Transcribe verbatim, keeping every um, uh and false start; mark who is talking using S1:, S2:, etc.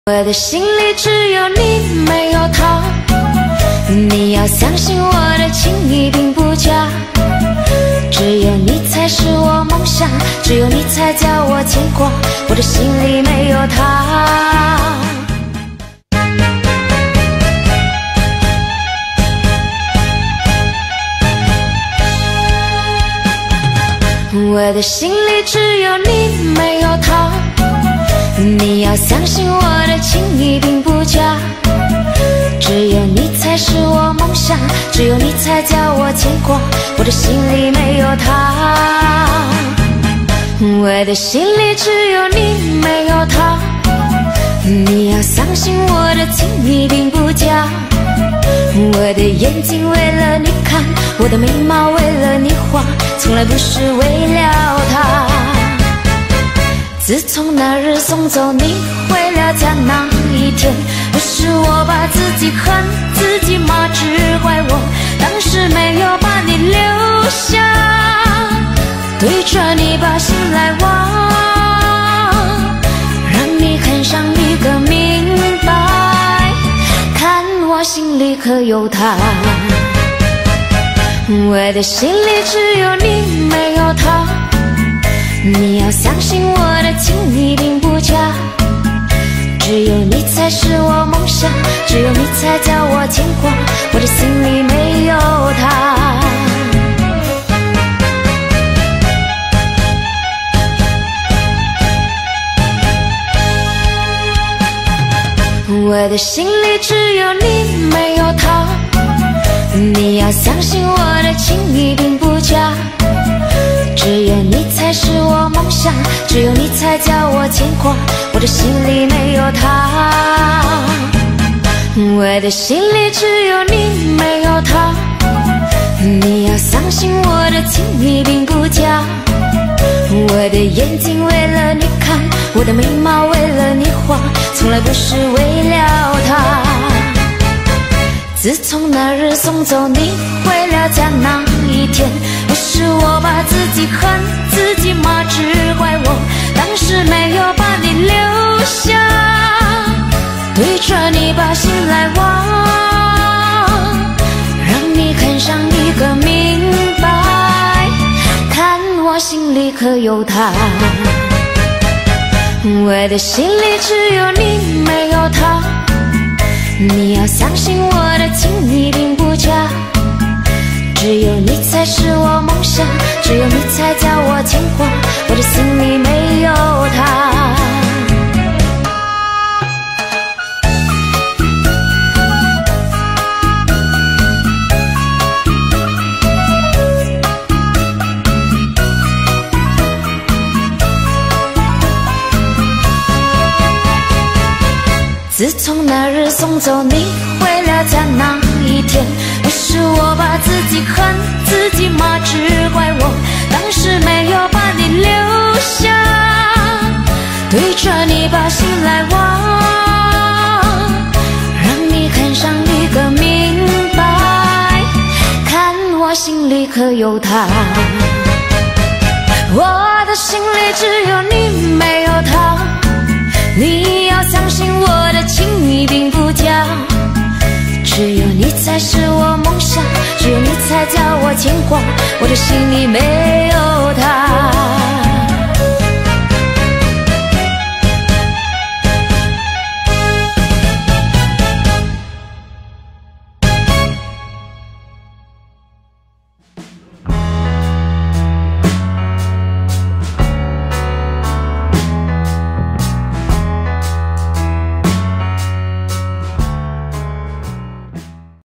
S1: 我的心里只有你，没有他。你要相信我的情意并不假，只有你才是我梦想，只有你才叫我牵挂。我的心里没有他。我的心里只有你，没有他。你要相信我的情意并不假，只有你才是我梦想，只有你才叫我牵挂。我的心里没有他。我的心里只有你，没有他。你要相信我的情意并不假，我的眼睛为了你看，我的眉毛为了你画，从来不是为了他。自从那日送走你回了家那一天，不是我把自己恨自己吗？只怪我当时没有把你留下，对着你把心来挖，让你看上一个明白，看我心里可有他。我的心里只有你，没有他。你要相信我的情意并不假，只有你才是我梦想，只有你才叫我牵挂。我的心里没有他。我的心里只有你，没有他。你要相信我的情意并不假，只有你才是我梦想，只有你才叫我牵挂。我的心里没有他。我的心里只有你，没有他。你要相信我的情意并不假，我的眼睛为了你看，我的眉毛为了你画，从来不是为了他。自从那日送走你回了家那一天，不是我把自己恨自己吗？只怪我当时没有把你留下，对着你把心来挖，让你看上一个明白，看我心里可有他。我的心里只有你，没有他。你要相信我的情意并不假，只有你才是我梦想，只有你才叫我牵挂。我的心里没有他。自从那日送走你回了家那一天，不是我把自己恨自己吗？只怪我当时没有把你留下，对着你把心来挖，让你看上一个明白，看我心里可有他。我的心里只有你，没有他。你要相信我的情意并不假，只有你才是我梦想，只有你才叫我牵挂。我的心里没有